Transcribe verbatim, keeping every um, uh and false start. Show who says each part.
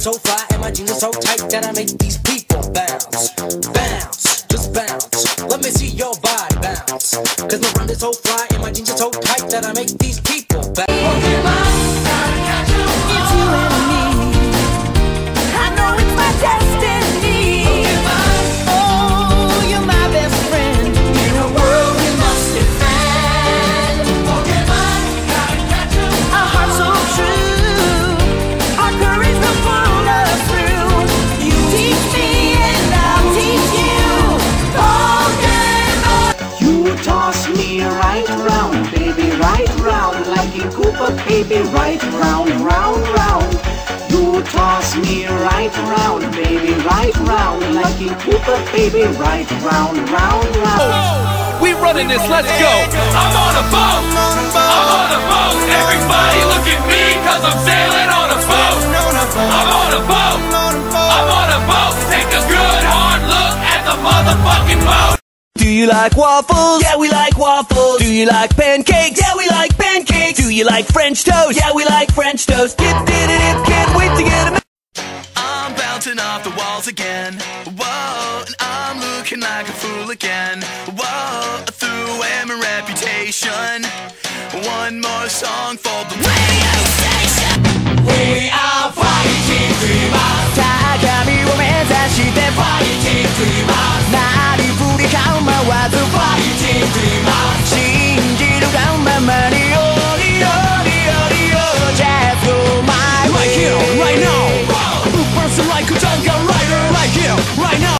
Speaker 1: so fly and my jeans are so tight that I make these people bounce, bounce, just bounce. Let me see your body bounce. Cause my rhyme is so fly and my jeans are so tight that I make these people bounce. Pokemon, gotta catch 'em all. It's you and me. I know it's my destiny. Pokemon, oh, you're my best friend. In a world we must defend. Pokemon, gotta catch 'em all. A heart so true, our courage will pull us through. You teach me and I'll teach you. Pokemon.
Speaker 2: You toss me right round, baby, right round, like a Koopa, baby, right round, round, round. You toss me right round, baby, right round, like a Koopa, baby, right round, round, round.
Speaker 3: Oh, we running this, let's go. I'm on a boat, I'm on a boat. Everybody look at me, cause I'm sailing on a boat. I'm on a boat, I'm on a boat. Take a good hard look at the motherfucking boat.
Speaker 4: Do you like waffles? Yeah, we like waffles. Do you like pancakes? Yeah, we like pancakes. Do you like French toast? Yeah, we like French toast. Dip, dip, dip, can't wait to get 'em.
Speaker 5: I'm bouncing off the walls again. Whoa, and I'm looking like a fool again. Whoa, I threw away my reputation. One more song for the radio station.
Speaker 1: We are fighting dreamers.
Speaker 4: 다 감히 오면 다시 대
Speaker 1: fighting dreamers.
Speaker 4: 나를